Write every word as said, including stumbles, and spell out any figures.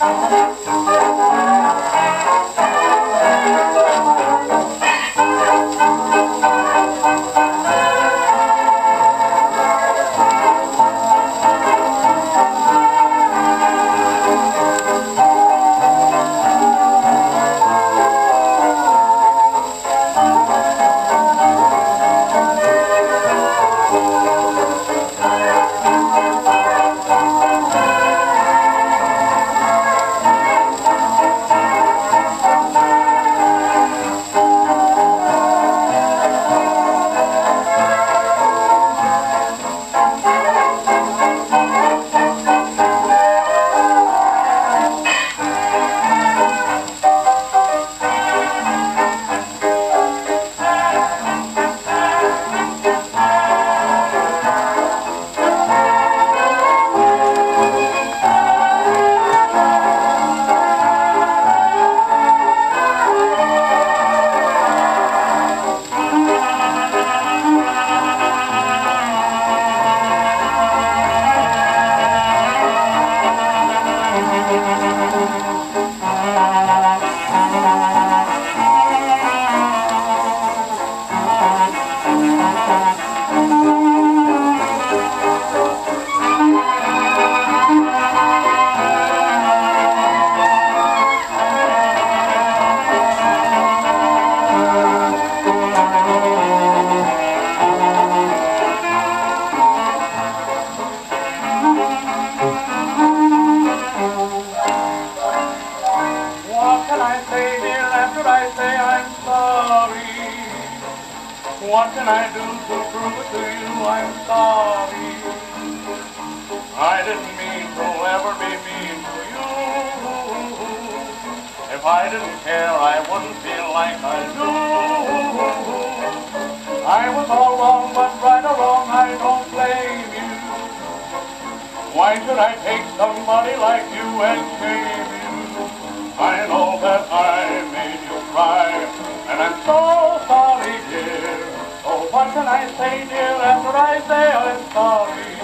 What can I do to prove it to you? I'm sorry. I didn't mean to ever be mean to you. If I didn't care, I wouldn't feel like I do. I was all wrong, but right or wrong, I don't blame you. Why should I take somebody like you and shame you? I know that I made you cry, and I'm so sorry, dear. Oh, what can I say, dear, after I say I'm sorry?